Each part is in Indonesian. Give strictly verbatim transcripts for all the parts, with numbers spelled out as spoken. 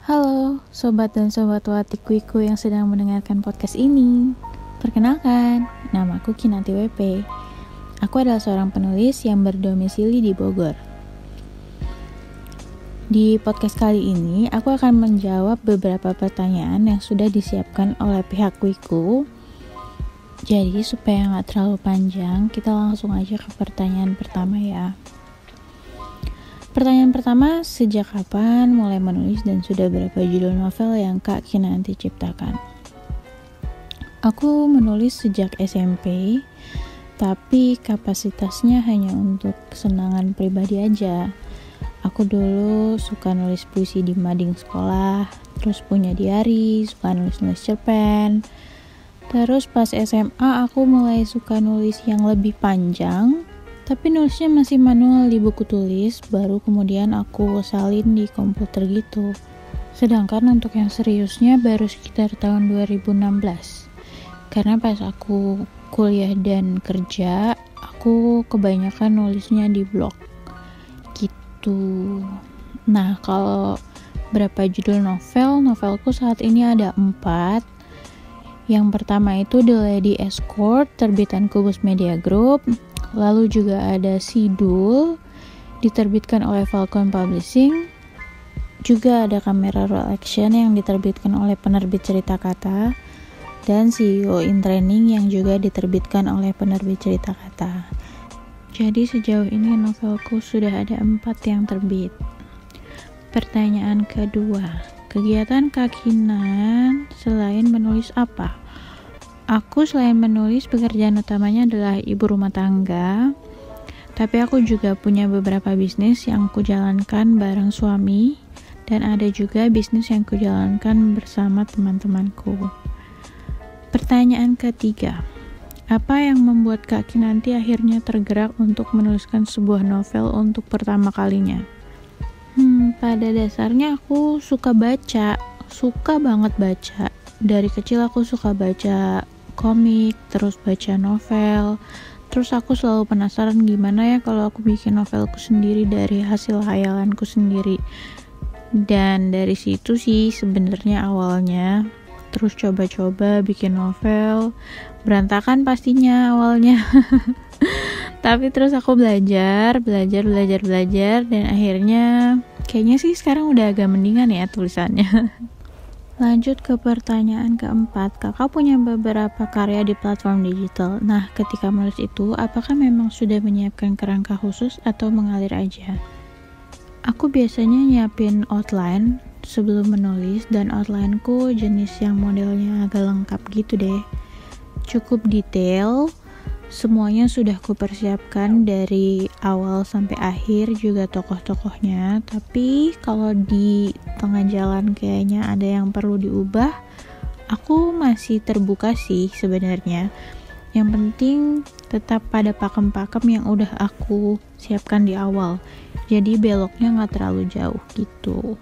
Halo, sobat dan sobat Watikwiku yang sedang mendengarkan podcast ini. Perkenalkan, namaku Kinanti W P. Aku adalah seorang penulis yang berdomisili di Bogor. Di podcast kali ini, aku akan menjawab beberapa pertanyaan yang sudah disiapkan oleh pihak Wiku. Jadi, supaya nggak terlalu panjang, kita langsung aja ke pertanyaan pertama ya. Pertanyaan pertama, sejak kapan mulai menulis dan sudah berapa judul novel yang Kak Kinanti ciptakan? Aku menulis sejak S M P, tapi kapasitasnya hanya untuk kesenangan pribadi aja. Aku dulu suka nulis puisi di mading sekolah, terus punya diary, suka nulis-nulis cerpen. Terus pas S M A aku mulai suka nulis yang lebih panjang, tapi nulisnya masih manual di buku tulis, baru kemudian aku salin di komputer gitu. Sedangkan untuk yang seriusnya baru sekitar tahun dua ribu enam belas. Karena pas aku kuliah dan kerja, aku kebanyakan nulisnya di blog gitu. Nah, kalau berapa judul novel, novelku saat ini ada empat. Yang pertama itu The Lady Escort, terbitan Kubus Media Group. Lalu juga ada Sidul, diterbitkan oleh Falcon Publishing. Juga ada Kamera Roll Action yang diterbitkan oleh penerbit Cerita Kata. Dan C E O in Training yang juga diterbitkan oleh penerbit Cerita Kata. Jadi sejauh ini novelku sudah ada empat yang terbit. Pertanyaan kedua, kegiatan Kak Kinan selain menulis apa? Aku selain menulis, pekerjaan utamanya adalah ibu rumah tangga. Tapi aku juga punya beberapa bisnis yang aku jalankan bareng suami. Dan ada juga bisnis yang aku jalankan bersama teman-temanku. Pertanyaan ketiga, apa yang membuat Kak Kinanti akhirnya tergerak untuk menuliskan sebuah novel untuk pertama kalinya? Hmm, pada dasarnya aku suka baca, suka banget baca. Dari kecil aku suka baca komik, terus baca novel. Terus aku selalu penasaran gimana ya kalau aku bikin novelku sendiri dari hasil hayalanku sendiri. Dan dari situ sih sebenarnya awalnya. Terus coba-coba bikin novel, berantakan pastinya awalnya. Tapi terus aku belajar, belajar, belajar, belajar, dan akhirnya kayaknya sih sekarang udah agak mendingan ya tulisannya. Lanjut ke pertanyaan keempat, kakak punya beberapa karya di platform digital. Nah, ketika menulis itu, apakah memang sudah menyiapkan kerangka khusus atau mengalir aja? Aku biasanya nyiapin outline sebelum menulis, dan outlineku jenis yang modelnya agak lengkap gitu deh. Cukup detail, semuanya sudah kupersiapkan dari awal sampai akhir, juga tokoh-tokohnya. Tapi kalau di tengah jalan kayaknya ada yang perlu diubah, aku masih terbuka sih sebenarnya. Yang penting tetap pada pakem-pakem yang udah aku siapkan di awal, jadi beloknya gak terlalu jauh gitu.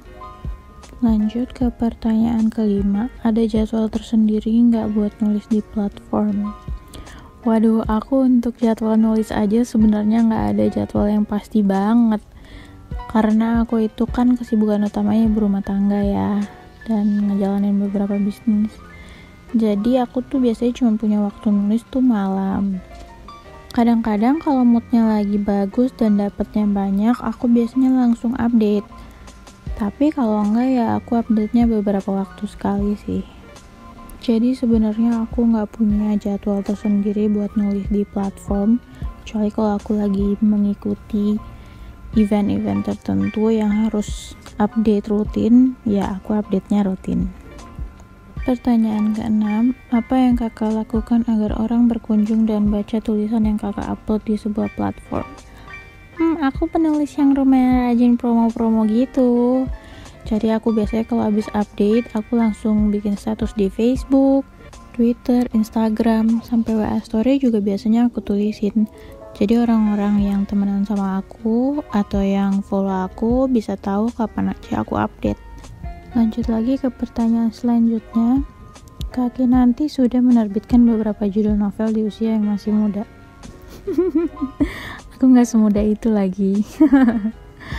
Lanjut ke pertanyaan kelima, ada jadwal tersendiri nggak buat nulis di platform? Waduh, aku untuk jadwal nulis aja sebenarnya nggak ada jadwal yang pasti banget. Karena aku itu kan kesibukan utamanya berumah tangga ya, dan ngejalanin beberapa bisnis. Jadi aku tuh biasanya cuma punya waktu nulis tuh malam. Kadang-kadang kalau moodnya lagi bagus dan dapetnya banyak, aku biasanya langsung update. Tapi kalau enggak ya aku update-nya beberapa waktu sekali sih. Jadi sebenarnya aku nggak punya jadwal tersendiri buat nulis di platform, kecuali kalau aku lagi mengikuti event-event tertentu yang harus update rutin, ya aku update-nya rutin. Pertanyaan keenam, apa yang kakak lakukan agar orang berkunjung dan baca tulisan yang kakak upload di sebuah platform? Hmm, aku penulis yang lumayan rajin promo-promo gitu. Jadi aku biasanya kalau habis update, aku langsung bikin status di Facebook, Twitter, Instagram, sampai W A story juga biasanya aku tulisin. Jadi orang-orang yang temenan sama aku atau yang follow aku bisa tahu kapan aja aku update. Lanjut lagi ke pertanyaan selanjutnya. Kak Kinanti sudah menerbitkan beberapa judul novel di usia yang masih muda. Aku gak semudah itu lagi.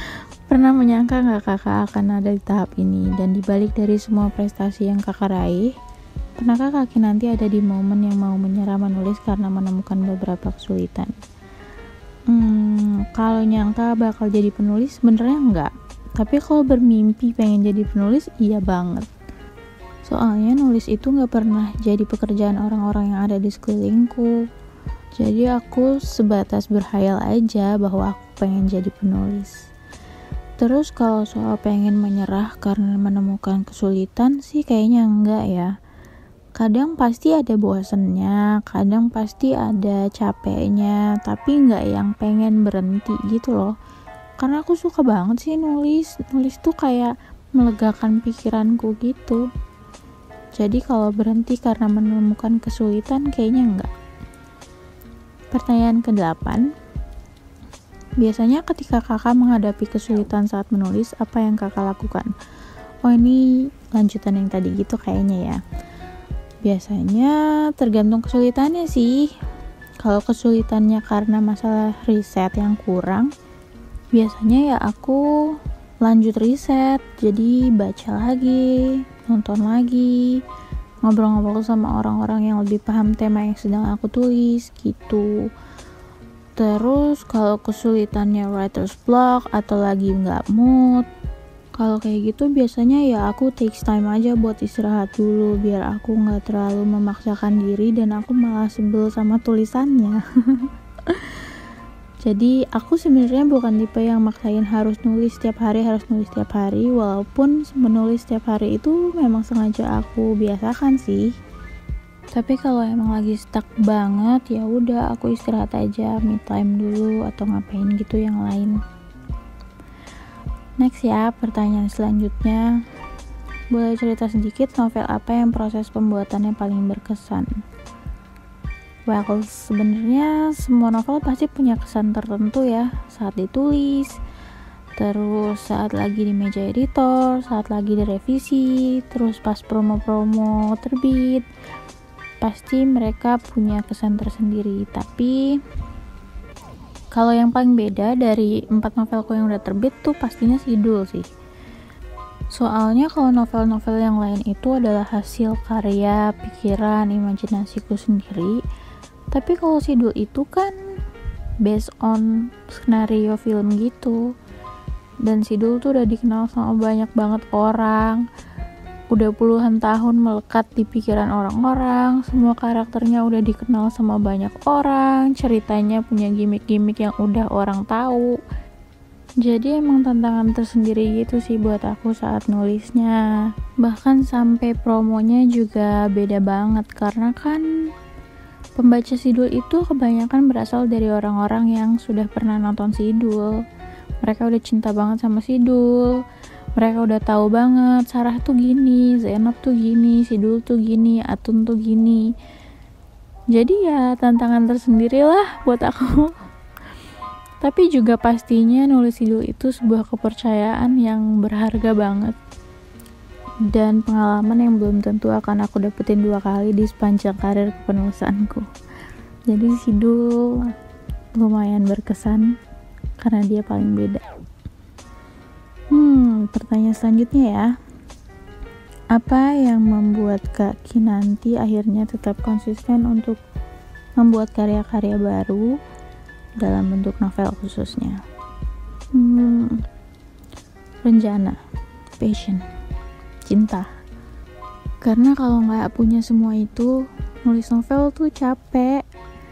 Pernah menyangka gak kakak akan ada di tahap ini? Dan dibalik dari semua prestasi yang kakak raih, pernahkah Kak Kinanti ada di momen yang mau menyerah menulis karena menemukan beberapa kesulitan? Hmm, kalau nyangka bakal jadi penulis, sebenarnya enggak. Tapi kalau bermimpi pengen jadi penulis, iya banget. Soalnya nulis itu gak pernah jadi pekerjaan orang-orang yang ada di sekelilingku. Jadi aku sebatas berhayal aja bahwa aku pengen jadi penulis. Terus kalau soal pengen menyerah karena menemukan kesulitan sih kayaknya enggak ya. Kadang pasti ada bosennya, kadang pasti ada capeknya, tapi enggak yang pengen berhenti gitu loh. Karena aku suka banget sih nulis. Nulis tuh kayak melegakan pikiranku gitu. Jadi kalau berhenti karena menemukan kesulitan kayaknya enggak. Pertanyaan kedelapan. Biasanya ketika kakak menghadapi kesulitan saat menulis, apa yang kakak lakukan? Oh, ini lanjutan yang tadi gitu kayaknya ya. Biasanya tergantung kesulitannya sih. Kalau kesulitannya karena masalah riset yang kurang, biasanya ya aku lanjut riset. Jadi baca lagi, nonton lagi, ngobrol-ngobrol sama orang-orang yang lebih paham tema yang sedang aku tulis gitu. Terus kalau kesulitannya writer's block atau lagi nggak mood, kalau kayak gitu biasanya ya aku takes time aja buat istirahat dulu biar aku nggak terlalu memaksakan diri dan aku malah sebel sama tulisannya. Jadi aku sebenarnya bukan tipe yang maksain harus nulis setiap hari harus nulis setiap hari, walaupun menulis setiap hari itu memang sengaja aku biasakan sih. Tapi kalau emang lagi stuck banget, ya udah aku istirahat aja, me time dulu atau ngapain gitu yang lain. Next ya, pertanyaan selanjutnya. Boleh cerita sedikit novel apa yang proses pembuatannya paling berkesan? Well, sebenarnya semua novel pasti punya kesan tertentu ya, saat ditulis, terus saat lagi di meja editor, saat lagi direvisi, terus pas promo-promo terbit. Pasti mereka punya kesan tersendiri. Tapi kalau yang paling beda dari empat novelku yang udah terbit tuh pastinya Sidul sih. Soalnya kalau novel-novel yang lain itu adalah hasil karya, pikiran, imajinasiku sendiri. Tapi kalau Sidul itu kan based on skenario film gitu. Dan Sidul tuh udah dikenal sama banyak banget orang. Udah puluhan tahun melekat di pikiran orang-orang, semua karakternya udah dikenal sama banyak orang, ceritanya punya gimmick-gimmick yang udah orang tahu. Jadi emang tantangan tersendiri gitu sih buat aku saat nulisnya. Bahkan sampai promonya juga beda banget, karena kan pembaca Sidul itu kebanyakan berasal dari orang-orang yang sudah pernah nonton Sidul. Mereka udah cinta banget sama Sidul. Mereka udah tahu banget Sarah tuh gini, Zainab tuh gini, Sidul tuh gini, Atun tuh gini. Jadi ya tantangan tersendiri lah buat aku. Tapi juga pastinya nulis Sidul itu sebuah kepercayaan yang berharga banget. Dan pengalaman yang belum tentu akan aku dapetin dua kali di sepanjang karir kepenulisanku. Jadi Sidul lumayan berkesan karena dia paling beda. Hmm, pertanyaan selanjutnya ya. Apa yang membuat Kak Kinanti akhirnya tetap konsisten untuk membuat karya-karya baru dalam bentuk novel khususnya? Hmm, rencana, passion, cinta. Karena kalau nggak punya semua itu, nulis novel tuh capek.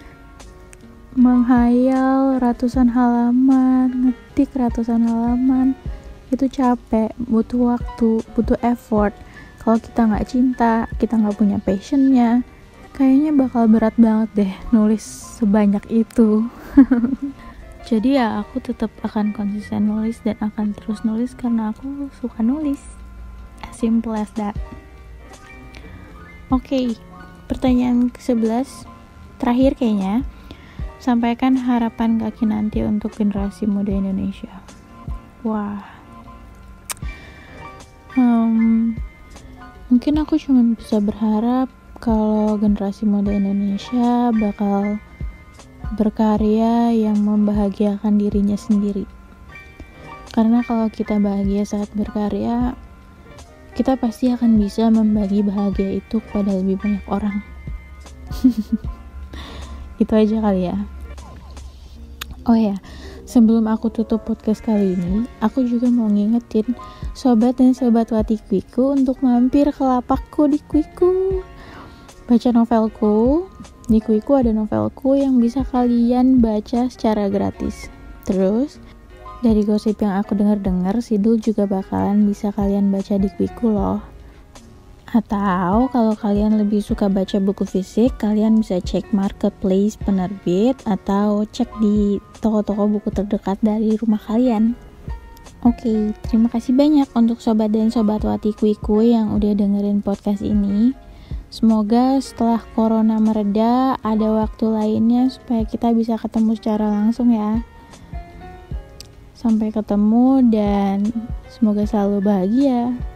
Menghayal ratusan halaman, ngetik ratusan halaman, itu capek, butuh waktu, butuh effort. Kalau kita nggak cinta, kita nggak punya passionnya, kayaknya bakal berat banget deh nulis sebanyak itu. Jadi ya aku tetap akan konsisten nulis dan akan terus nulis karena aku suka nulis. As simple as that. Oke, okay, pertanyaan ke sebelas terakhir kayaknya. Sampaikan harapan Kak Kinanti untuk generasi muda Indonesia. Wah. Um, mungkin aku cuma bisa berharap kalau generasi muda Indonesia bakal berkarya yang membahagiakan dirinya sendiri. Karena kalau kita bahagia saat berkarya, kita pasti akan bisa membagi bahagia itu kepada lebih banyak orang. Itu aja kali ya. Oh ya, sebelum aku tutup podcast kali ini, aku juga mau ngingetin sobat dan sobat Wati Kwiku untuk mampir ke lapakku di Kwiku. Baca novelku. Di Kwiku ada novelku yang bisa kalian baca secara gratis. Terus, dari gosip yang aku dengar-dengar, Sidul juga bakalan bisa kalian baca di Kwiku loh. Atau kalau kalian lebih suka baca buku fisik, kalian bisa cek marketplace penerbit atau cek di toko-toko buku terdekat dari rumah kalian. Oke, terima kasih banyak untuk sobat dan sobat Wati Kwiku yang udah dengerin podcast ini. Semoga setelah corona mereda, ada waktu lainnya supaya kita bisa ketemu secara langsung ya. Sampai ketemu dan semoga selalu bahagia.